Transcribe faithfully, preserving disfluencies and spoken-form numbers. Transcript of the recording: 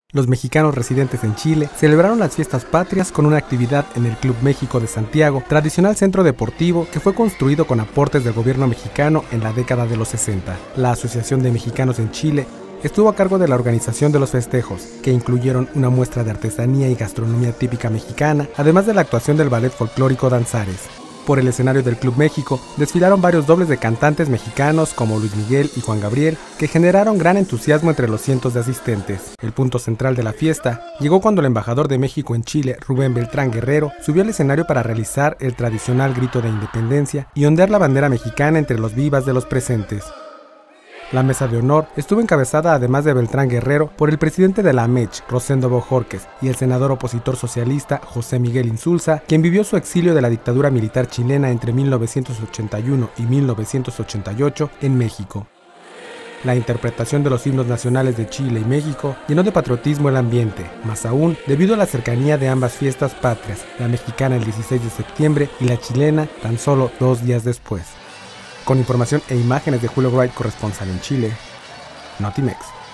Los mexicanos residentes en Chile celebraron las fiestas patrias con una actividad en el Club México de Santiago, tradicional centro deportivo que fue construido con aportes del gobierno mexicano en la década de los sesenta. La Asociación de Mexicanos en Chile estuvo a cargo de la organización de los festejos, que incluyeron una muestra de artesanía y gastronomía típica mexicana, además de la actuación del ballet folclórico Danzares. Por el escenario del Club México desfilaron varios dobles de cantantes mexicanos como Luis Miguel y Juan Gabriel, que generaron gran entusiasmo entre los cientos de asistentes. El punto central de la fiesta llegó cuando el embajador de México en Chile, Rubén Beltrán Guerrero, subió al escenario para realizar el tradicional grito de independencia y ondear la bandera mexicana entre los vivas de los presentes. La mesa de honor estuvo encabezada, además de Beltrán Guerrero, por el presidente de la A M E C H, Rosendo Bojorquez, y el senador opositor socialista José Miguel Insulza, quien vivió su exilio de la dictadura militar chilena entre mil novecientos ochenta y uno y mil novecientos ochenta y ocho en México. La interpretación de los himnos nacionales de Chile y México llenó de patriotismo el ambiente, más aún debido a la cercanía de ambas fiestas patrias, la mexicana el dieciséis de septiembre y la chilena tan solo dos días después. Con información e imágenes de Julio Wright, corresponsal en Chile, Notimex.